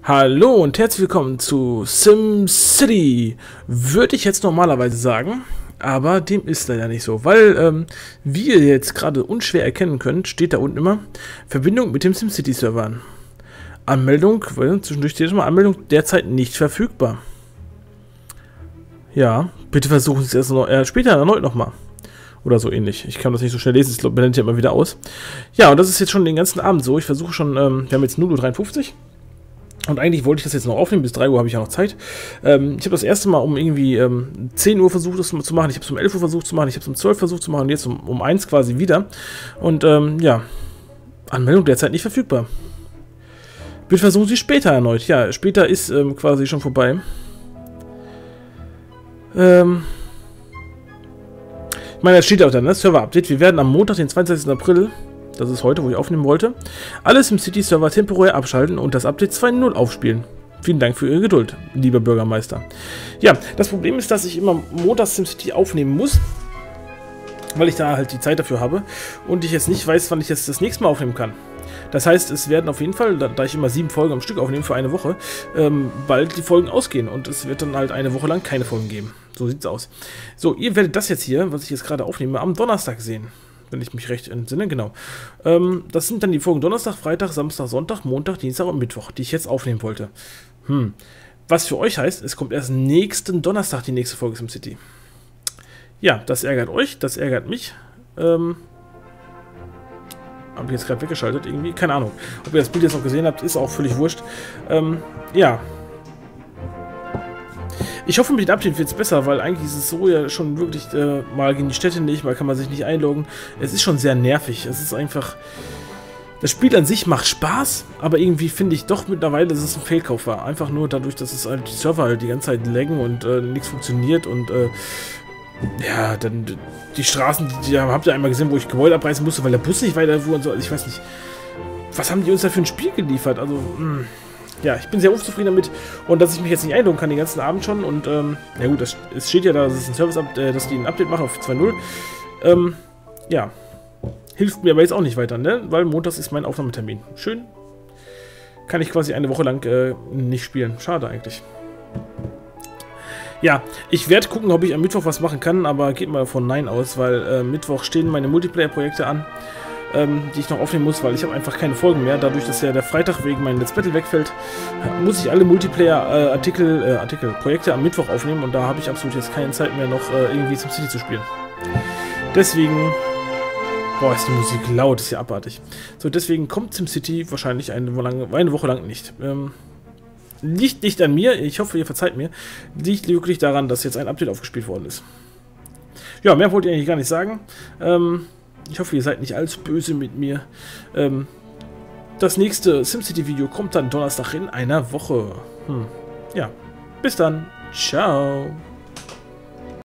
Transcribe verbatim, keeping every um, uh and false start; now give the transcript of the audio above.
Hallo und herzlich willkommen zu SimCity, würde ich jetzt normalerweise sagen, aber dem ist leider nicht so, weil, ähm, wie ihr jetzt gerade unschwer erkennen könnt, steht da unten immer Verbindung mit dem SimCity-Server an. Anmeldung, weil zwischendurch steht immer Anmeldung derzeit nicht verfügbar. Ja, bitte versuchen Sie es erst noch, äh, später erneut nochmal. Oder so ähnlich. Ich kann das nicht so schnell lesen, es blendet ja immer wieder aus. Ja, und das ist jetzt schon den ganzen Abend so. Ich versuche schon, ähm, wir haben jetzt null Uhr dreiundfünfzig. Und eigentlich wollte ich das jetzt noch aufnehmen, bis drei Uhr habe ich ja noch Zeit. Ähm, ich habe das erste Mal um irgendwie ähm, zehn Uhr versucht, das zu machen. Ich habe es um elf Uhr versucht zu machen. Ich habe es um zwölf Uhr versucht zu machen. Und jetzt um, um eins quasi wieder. Und ähm, ja, Anmeldung derzeit nicht verfügbar. Bitte versuchen Sie später erneut. Ja, später ist ähm, quasi schon vorbei. Ähm... Ich meine, das steht auch dann, ne? Server-Update. Wir werden am Montag, den zwanzigsten April, das ist heute, wo ich aufnehmen wollte, alles im SimCity-Server temporär abschalten und das Update zwei Punkt null aufspielen. Vielen Dank für Ihre Geduld, lieber Bürgermeister. Ja, das Problem ist, dass ich immer montags SimCity aufnehmen muss, weil ich da halt die Zeit dafür habe und ich jetzt nicht weiß, wann ich jetzt das nächste Mal aufnehmen kann. Das heißt, es werden auf jeden Fall, da, da ich immer sieben Folgen am Stück aufnehme für eine Woche, ähm, bald die Folgen ausgehen und es wird dann halt eine Woche lang keine Folgen geben. So sieht's aus. So, ihr werdet das jetzt hier, was ich jetzt gerade aufnehme, am Donnerstag sehen. Wenn ich mich recht entsinne, genau. Ähm, das sind dann die Folgen Donnerstag, Freitag, Samstag, Sonntag, Montag, Dienstag und Mittwoch, die ich jetzt aufnehmen wollte. Hm. Was für euch heißt, es kommt erst nächsten Donnerstag die nächste Folge SimCity. Ja, das ärgert euch, das ärgert mich. Ähm... Habe ich jetzt gerade weggeschaltet, irgendwie. Keine Ahnung. Ob ihr das Bild jetzt noch gesehen habt, ist auch völlig wurscht. Ähm, ja. Ich hoffe, mit dem Update wird es besser, weil eigentlich ist es so ja schon wirklich, äh, mal gehen die Städte nicht, mal kann man sich nicht einloggen. Es ist schon sehr nervig. Es ist einfach... Das Spiel an sich macht Spaß, aber irgendwie finde ich doch mittlerweile, dass es ein Fehlkauf war. Einfach nur dadurch, dass es halt die Server halt die ganze Zeit laggen und äh, nichts funktioniert und... Äh, ja, dann die Straßen, die, die habt ihr einmal gesehen, wo ich Gebäude abreißen musste, weil der Bus nicht weiterfuhr und so. Also ich weiß nicht, was haben die uns da für ein Spiel geliefert? Also, mh, ja, ich bin sehr unzufrieden damit und dass ich mich jetzt nicht einloggen kann den ganzen Abend schon. Und, ähm, ja gut, das, es steht ja da, dass es ein Service, äh, dass die ein Update machen auf zwei Punkt null. Ähm, ja, hilft mir aber jetzt auch nicht weiter, ne? Weil montags ist mein Aufnahmetermin. Schön. Kann ich quasi eine Woche lang äh, nicht spielen. Schade eigentlich. Ja, ich werde gucken, ob ich am Mittwoch was machen kann, aber geht mal von Nein aus, weil äh, Mittwoch stehen meine Multiplayer-Projekte an, ähm, die ich noch aufnehmen muss, weil ich habe einfach keine Folgen mehr. Dadurch, dass ja der Freitag wegen meinem Let's Battle wegfällt, muss ich alle Multiplayer-Artikel, äh, Artikel, Projekte am Mittwoch aufnehmen und da habe ich absolut jetzt keine Zeit mehr, noch äh, irgendwie SimCity zu spielen. Deswegen... Boah, ist die Musik laut, ist ja abartig. So, deswegen kommt SimCity wahrscheinlich eine Woche lang, eine Woche lang nicht. Ähm... Liegt nicht an mir, ich hoffe, ihr verzeiht mir, liegt wirklich daran, dass jetzt ein Update aufgespielt worden ist. Ja, mehr wollte ich eigentlich gar nicht sagen. Ähm, ich hoffe, ihr seid nicht allzu böse mit mir. Ähm, das nächste SimCity-Video kommt dann Donnerstag in einer Woche. Hm. Ja, bis dann. Ciao.